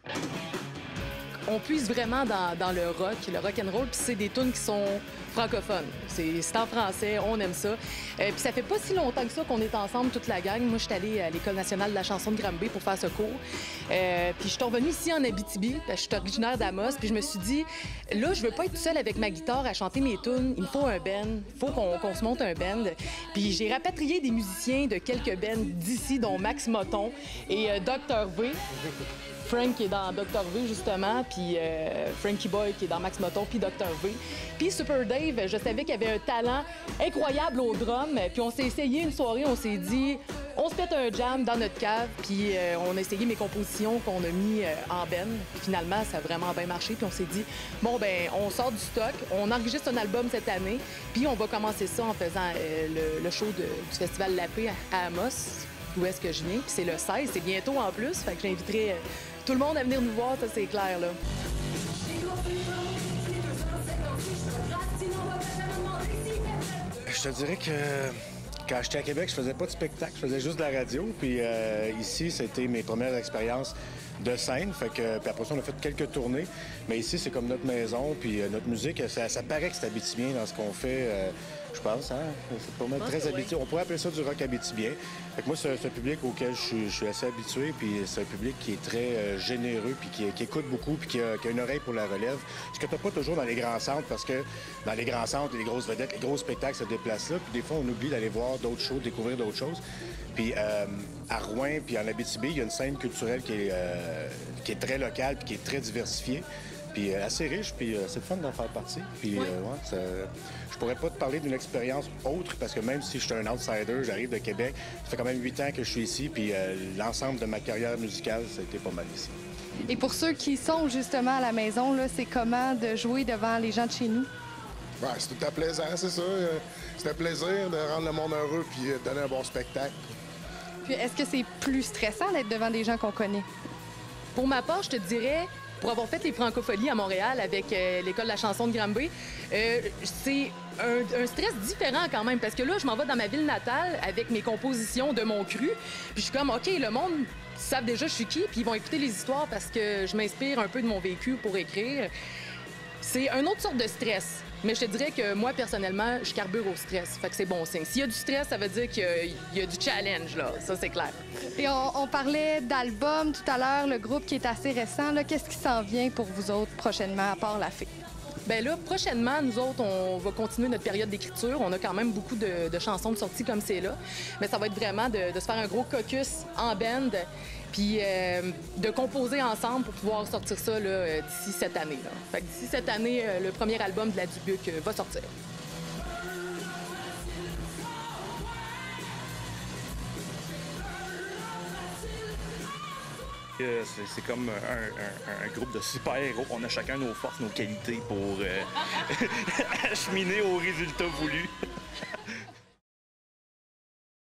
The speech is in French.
On puise vraiment dans le rock and roll, puis c'est des tunes qui sont francophones. C'est en français, on aime ça. Puis ça fait pas si longtemps que ça qu'on est ensemble, toute la gang. Moi, je suis allée à l'École nationale de la chanson de Granby pour faire ce cours. Puis je suis revenue ici en Abitibi, parce que je suis originaire d'Amos, puis je me suis dit, là, je veux pas être seule avec ma guitare à chanter mes tunes. Il me faut un band, il faut qu'on se monte un band. Puis j'ai rapatrié des musiciens de quelques bands d'ici, dont Max Moton et Dr. V. Frank qui est dans Dr. V, justement, puis Frankie Boy qui est dans Max Moton, puis Dr. V. Puis Super Dave, je savais qu'il avait un talent incroyable au drum. Puis on s'est essayé une soirée, on s'est dit, on se pète un jam dans notre cave, puis on a essayé mes compositions qu'on a mis en band. Puis finalement, ça a vraiment bien marché, puis on s'est dit, bon, ben on sort du stock, on enregistre un album cette année, puis on va commencer ça en faisant le show du Festival La Paix à Amos, d'où est-ce que je viens. Puis c'est le 16, c'est bientôt en plus, fait que j'inviterai tout le monde à venir nous voir, ça c'est clair, là. Je te dirais que quand j'étais à Québec, je faisais pas de spectacle, je faisais juste de la radio. Puis ici, c'était mes premières expériences de scène. Fait que, puis après ça, on a fait quelques tournées. Mais ici, c'est comme notre maison. Puis notre musique, ça paraît que c'est abitibien dans ce qu'on fait. Je pense, hein? C'est pas mal très habitué. On pourrait appeler ça du rock abitibien. Fait que moi, c'est un public auquel je suis assez habitué, puis c'est un public qui est très généreux, puis qui écoute beaucoup, puis qui a une oreille pour la relève. Ce que t'as pas toujours dans les grands centres, parce que dans les grands centres, les grosses vedettes, les gros spectacles se déplacent là, puis des fois, on oublie d'aller voir d'autres shows, découvrir d'autres choses. Puis à Rouen, puis en Abitibi, il y a une scène culturelle qui est très locale, puis qui est très diversifiée. Puis assez riche, puis c'est le fun d'en faire partie. Puis je pourrais pas te parler d'une expérience autre, parce que même si je suis un outsider, j'arrive de Québec, ça fait quand même 8 ans que je suis ici, puis l'ensemble de ma carrière musicale, ça a été pas mal ici. Et pour ceux qui sont justement à la maison, là, c'est comment de jouer devant les gens de chez nous? Ouais, c'est tout à plaisant, c'est ça. C'est un plaisir de rendre le monde heureux puis de donner un bon spectacle. Puis est-ce que c'est plus stressant d'être devant des gens qu'on connaît? Pour ma part, je te dirais, pour avoir fait les francopholies à Montréal avec l'École de la chanson de Granby, c'est un stress différent quand même, parce que là, je m'en vais dans ma ville natale avec mes compositions de mon cru, puis je suis comme, OK, le monde, ils savent déjà je suis qui, puis ils vont écouter les histoires parce que je m'inspire un peu de mon vécu pour écrire. C'est une autre sorte de stress. Mais je te dirais que moi, personnellement, je carbure au stress. Fait que c'est bon signe. S'il y a du stress, ça veut dire qu'il y a du challenge, là. Ça, c'est clair. Et on parlait d'album tout à l'heure, le groupe qui est assez récent. Qu'est-ce qui s'en vient pour vous autres prochainement, à part La Fée? Bien là, prochainement, nous autres, on va continuer notre période d'écriture. On a quand même beaucoup de chansons de sortie comme c'est là. Mais ça va être vraiment de se faire un gros caucus en band, puis de composer ensemble pour pouvoir sortir ça d'ici cette année. Là. Fait que d'ici cette année, le premier album de la Dubuc va sortir. C'est comme un groupe de super-héros. On a chacun nos forces, nos qualités pour acheminer au résultat voulu.